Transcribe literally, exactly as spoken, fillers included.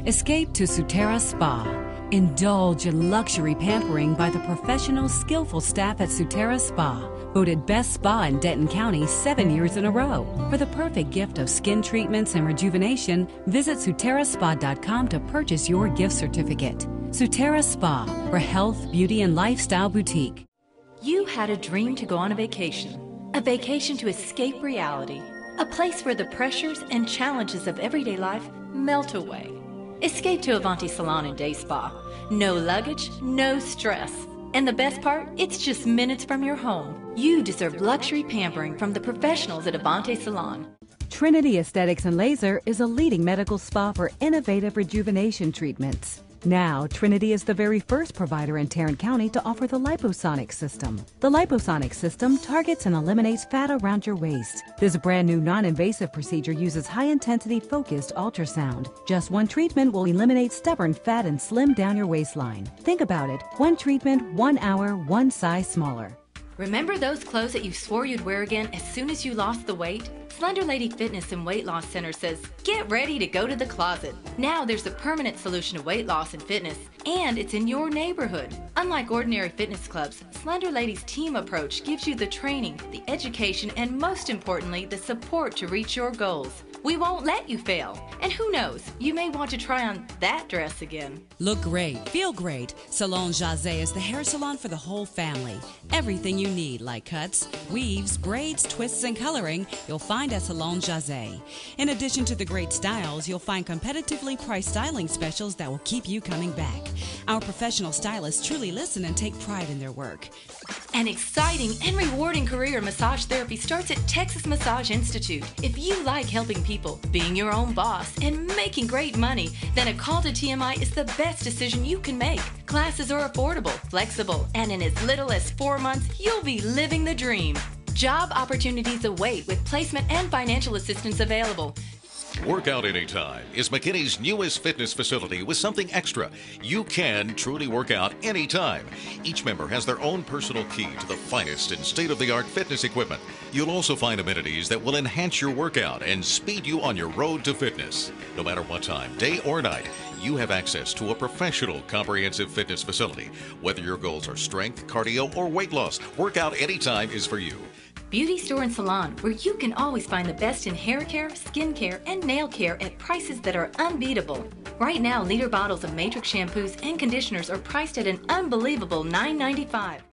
Escape to Sutera Spa. Indulge in luxury pampering by the professional, skillful staff at Sutera Spa. Voted Best Spa in Denton County seven years in a row. For the perfect gift of skin treatments and rejuvenation, visit Sutera Spa dot com to purchase your gift certificate. Sutera Spa, for health, beauty, and lifestyle boutique. You had a dream to go on a vacation. A vacation to escape reality. A place where the pressures and challenges of everyday life melt away. Escape to Avanti Salon and Day Spa. No luggage, no stress. And the best part, it's just minutes from your home. You deserve luxury pampering from the professionals at Avanti Salon. Trinity Aesthetics and Laser is a leading medical spa for innovative rejuvenation treatments. Now, Trinity is the very first provider in Tarrant County to offer the Liposonic System. The Liposonic System targets and eliminates fat around your waist. This brand new non-invasive procedure uses high-intensity focused ultrasound. Just one treatment will eliminate stubborn fat and slim down your waistline. Think about it. One treatment, one hour, one size smaller. Remember those clothes that you swore you'd wear again as soon as you lost the weight? Slender Lady Fitness and Weight Loss Center says, get ready to go to the closet. Now there's a permanent solution to weight loss and fitness, and it's in your neighborhood. Unlike ordinary fitness clubs, Slender Lady's team approach gives you the training, the education, and most importantly, the support to reach your goals. We won't let you fail. And who knows, you may want to try on that dress again. Look great, feel great. Salon Jazé is the hair salon for the whole family. Everything you need, like cuts, weaves, braids, twists, and coloring, you'll find at Salon Jazé. In addition to the great styles, you'll find competitively priced styling specials that will keep you coming back. Our professional stylists truly listen and take pride in their work. An exciting and rewarding career in massage therapy starts at Texas Massage Institute. If you like helping people, being your own boss, and making great money, then a call to T M I is the best decision you can make. Classes are affordable, flexible, and in as little as four months, you'll be living the dream. Job opportunities await with placement and financial assistance available. Work Out Anytime is McKinney's newest fitness facility with something extra. You can truly work out anytime. Each member has their own personal key to the finest and state-of-the-art fitness equipment. You'll also find amenities that will enhance your workout and speed you on your road to fitness. No matter what time, day or night, you have access to a professional, comprehensive fitness facility. Whether your goals are strength, cardio, or weight loss, Work Out Anytime is for you. Beauty Store and Salon, where you can always find the best in hair care, skin care, and nail care at prices that are unbeatable. Right now, liter bottles of Matrix shampoos and conditioners are priced at an unbelievable nine ninety-five.